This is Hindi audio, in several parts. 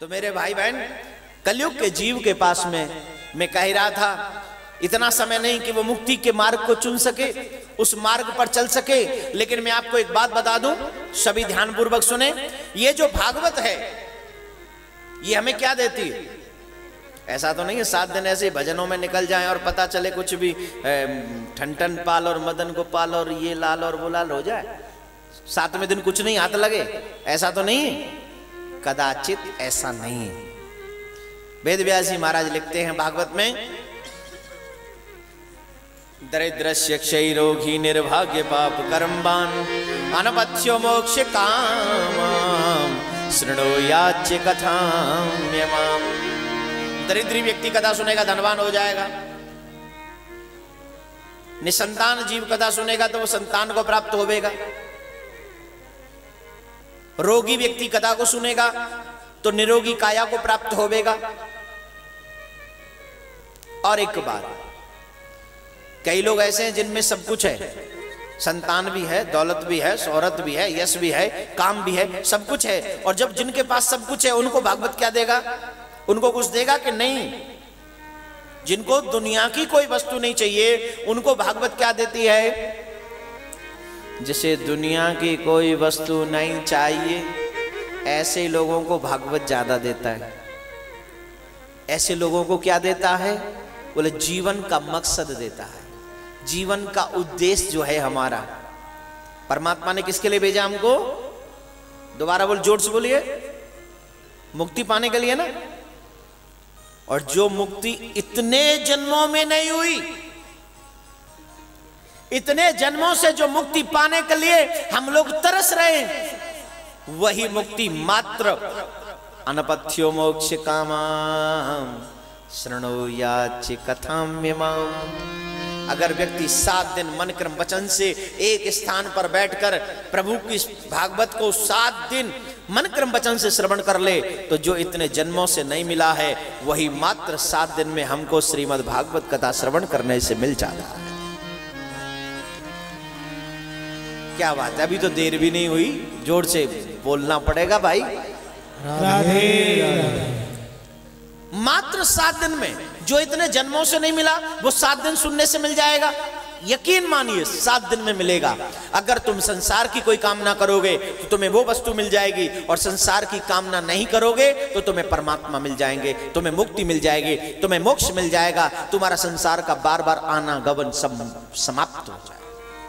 तो मेरे भाई बहन, कलयुग के जीव के पास में मैं कह रहा था, इतना समय नहीं कि वो मुक्ति के मार्ग को चुन सके, उस मार्ग पर चल सके। लेकिन मैं आपको एक बात बता दूं, सभी ध्यानपूर्वक सुने। ये जो भागवत है ये हमें क्या देती है? ऐसा तो नहीं है 7 दिन ऐसे भजनों में निकल जाएं और पता चले कुछ भी ठन पाल और मदन गोपाल और ये लाल और वो लाल हो जाए, 7वें दिन कुछ नहीं हाथ लगे, ऐसा तो नहीं है, कदाचित ऐसा नहीं है। वेद व्यास जी महाराज लिखते हैं भागवत में, दरिद्रस्य क्षय रोगी निर्भाग्य पाप कर्मवान अनपथ्यो मोक्ष कामाम शृणोयाच्य कथाम्यमाम। दरिद्री व्यक्ति कथा सुनेगा धनवान हो जाएगा, निसंतान जीव कथा सुनेगा तो वो संतान को प्राप्त होवेगा, रोगी व्यक्ति कथा को सुनेगा तो निरोगी काया को प्राप्त होवेगा। और एक बात, कई लोग ऐसे हैं जिनमें सब कुछ है, संतान भी है, दौलत भी है, शोहरत भी है, यश भी है, काम भी है, सब कुछ है, और जब जिनके पास सब कुछ है उनको भागवत क्या देगा? उनको कुछ देगा कि नहीं? जिनको दुनिया की कोई वस्तु नहीं चाहिए उनको भागवत क्या देती है? जिसे दुनिया की कोई वस्तु नहीं चाहिए ऐसे लोगों को भागवत ज्यादा देता है। ऐसे लोगों को क्या देता है? बोले जीवन का मकसद देता है, जीवन का उद्देश्य जो है हमारा। परमात्मा ने किसके लिए भेजा हमको? दोबारा बोल, जोर से बोलिए। मुक्ति पाने के लिए ना। और जो मुक्ति इतने जन्मों में नहीं हुई, इतने जन्मों से जो मुक्ति पाने के लिए हम लोग तरस रहे हैं, वही मुक्ति मात्र अनपथ्यो मोक्ष कामाम शृणोयाच्य कथाम्यमाम। अगर व्यक्ति 7 दिन मन क्रम वचन से एक स्थान पर बैठकर प्रभु की भागवत को 7 दिन मन क्रम वचन से श्रवण कर ले, तो जो इतने जन्मों से नहीं मिला है वही मात्र 7 दिन में हमको श्रीमद् भागवत कथा श्रवण करने से मिल जाता है। क्या बात है, अभी तो देर भी नहीं हुई, जोर से बोलना पड़ेगा भाई। राधे राधे। मात्र 7 दिन में जो इतने जन्मों से नहीं मिला वो 7 दिन सुनने से मिल जाएगा। यकीन मानिए 7 दिन में मिलेगा। अगर तुम संसार की कोई कामना करोगे तो तुम्हें वो वस्तु मिल जाएगी, और संसार की कामना नहीं करोगे तो तुम्हें परमात्मा मिल जाएंगे, तुम्हें मुक्ति मिल जाएगी, तुम्हें मोक्ष मिल जाएगा, तुम्हारा संसार का बार बार आना गमन सब समाप्त हो जाएगा।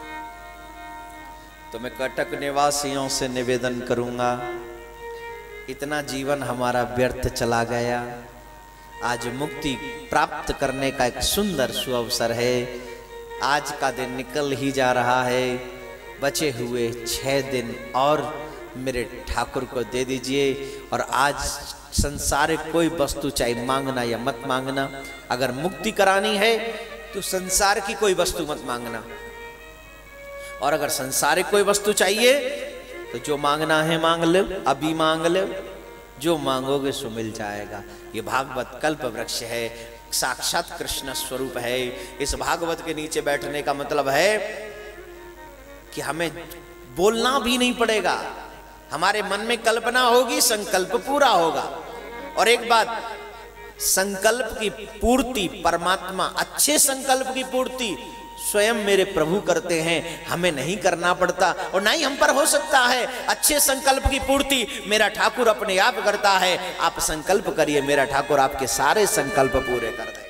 तो मैं कटक निवासियों से निवेदन करूंगा, इतना जीवन हमारा व्यर्थ चला गया, आज मुक्ति प्राप्त करने का एक सुंदर सुअवसर है। आज का दिन निकल ही जा रहा है, बचे हुए 6 दिन और मेरे ठाकुर को दे दीजिए। और आज संसारिक कोई वस्तु चाहे मांगना या मत मांगना, अगर मुक्ति करानी है तो संसार की कोई वस्तु मत मांगना, और अगर संसारिक कोई वस्तु चाहिए तो जो मांगना है मांग लो, अभी मांग लो, जो मांगोगे सो मिल जाएगा। ये भागवत कल्प वृक्ष है, साक्षात कृष्ण स्वरूप है। इस भागवत के नीचे बैठने का मतलब है कि हमें बोलना भी नहीं पड़ेगा, हमारे मन में कल्पना होगी, संकल्प पूरा होगा। और एक बात, संकल्प की पूर्ति परमात्मा, अच्छे संकल्प की पूर्ति स्वयं मेरे प्रभु करते हैं, हमें नहीं करना पड़ता और ना ही हम पर हो सकता है। अच्छे संकल्प की पूर्ति मेरा ठाकुर अपने आप करता है। आप संकल्प करिए, मेरा ठाकुर आपके सारे संकल्प पूरे कर दे।